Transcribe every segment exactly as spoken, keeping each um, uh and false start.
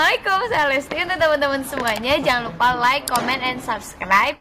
Assalamualaikum, saya Lesti. Untuk teman-teman semuanya, jangan lupa like, comment, and subscribe.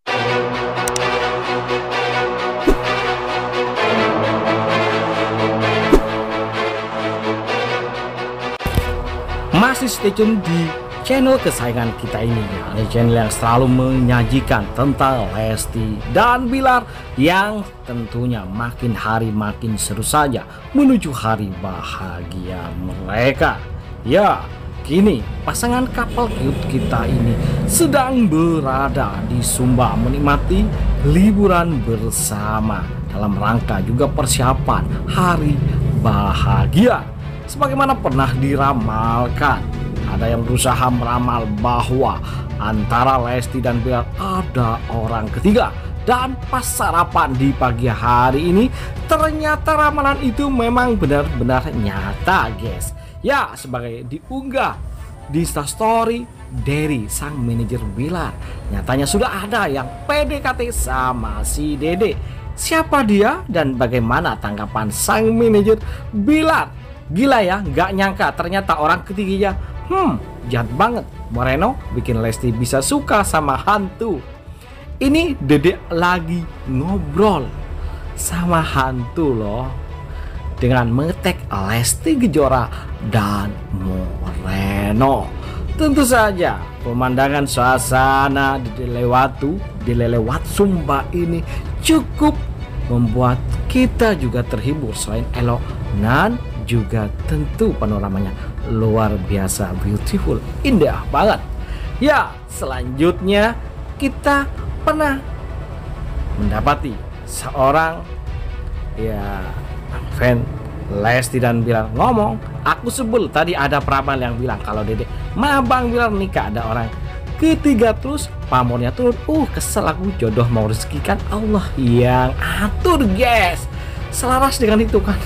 Masih stay tune di channel kesayangan kita ini ya, channel yang selalu menyajikan tentang Lesti dan Bilar yang tentunya makin hari makin seru saja menuju hari bahagia mereka. Ya, kini pasangan couple cute kita ini sedang berada di Sumba menikmati liburan bersama dalam rangka juga persiapan hari bahagia. Sebagaimana pernah diramalkan, ada yang berusaha meramal bahwa antara Lesti dan Bilar ada orang ketiga. Dan pas sarapan di pagi hari ini, ternyata ramalan itu memang benar-benar nyata, guys. Ya, sebagai diunggah di Instastory dari sang manajer Bilar, nyatanya sudah ada yang P D K T sama si Dede. Siapa dia dan bagaimana tanggapan sang manajer Bilar? Gila ya, nggak nyangka ternyata orang ketiganya Hmm, jahat banget. Moreno bikin Lesti bisa suka sama hantu. Ini Dede lagi ngobrol sama hantu loh, dengan mengetek Lesti Kejora dan Moreno. Tentu saja pemandangan suasana di Lelewatu, di Lelewat Sumba ini cukup membuat kita juga terhibur. Selain elok dan juga tentu panoramanya luar biasa beautiful, indah banget. Ya, selanjutnya kita pernah mendapati seorang ya fan Lesti dan Bilar ngomong, aku sebel tadi ada peramal yang bilang kalau Dede ma Bang Bilar nikah ada orang ketiga, terus pamornya turun. Uh kesel aku, jodoh mau rezeki kan Allah yang atur, guys. Selaras dengan itu kan.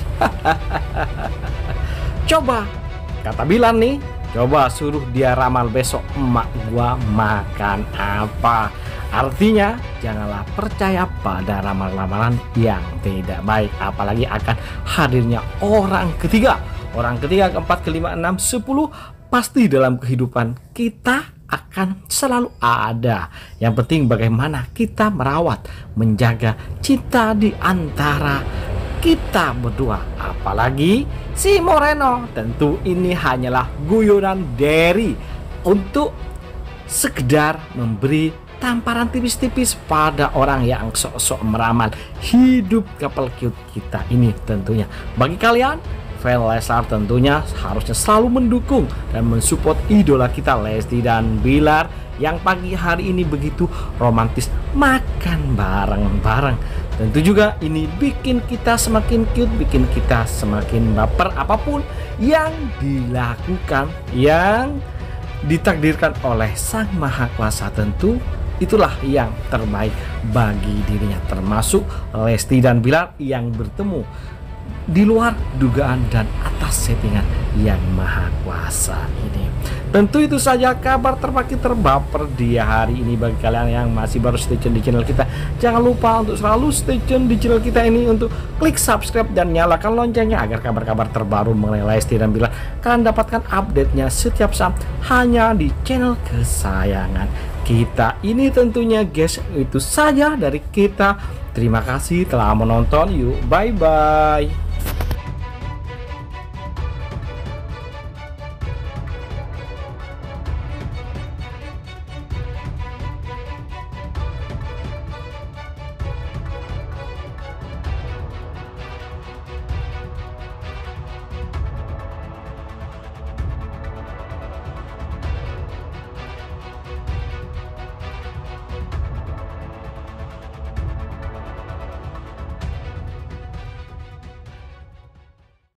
Coba kata Bilar nih, coba suruh dia ramal besok emak gua makan apa. Artinya janganlah percaya pada ramalan-ramalan yang tidak baik, apalagi akan hadirnya orang ketiga. Orang ketiga, keempat, kelima, enam, sepuluh pasti dalam kehidupan kita akan selalu ada. Yang penting bagaimana kita merawat, menjaga cinta di antara kita berdua. Apalagi si Moreno, tentu ini hanyalah guyonan dari untuk sekedar memberi tamparan tipis-tipis pada orang yang sok-sok meramal hidup couple cute kita ini. Tentunya bagi kalian fan Leslar tentunya harusnya selalu mendukung dan mensupport idola kita Lesti dan Bilar yang pagi hari ini begitu romantis makan bareng-bareng. Tentu juga ini bikin kita semakin cute, bikin kita semakin baper. Apapun yang dilakukan, yang ditakdirkan oleh Sang Maha Kuasa, tentu itulah yang terbaik bagi dirinya. Termasuk Lesti dan Bilar yang bertemu di luar dugaan dan atas settingan yang Maha Kuasa ini. Tentu itu saja kabar terpaki terbaper di hari ini. Bagi kalian yang masih baru stay tune di channel kita, jangan lupa untuk selalu stay tune di channel kita ini untuk klik subscribe dan nyalakan loncengnya agar kabar-kabar terbaru mengenai Lesti dan Bilar kalian dapatkan update-nya setiap saat hanya di channel kesayangan kita ini. Tentunya guys, itu saja dari kita. Terima kasih telah menonton. Yuk, bye bye.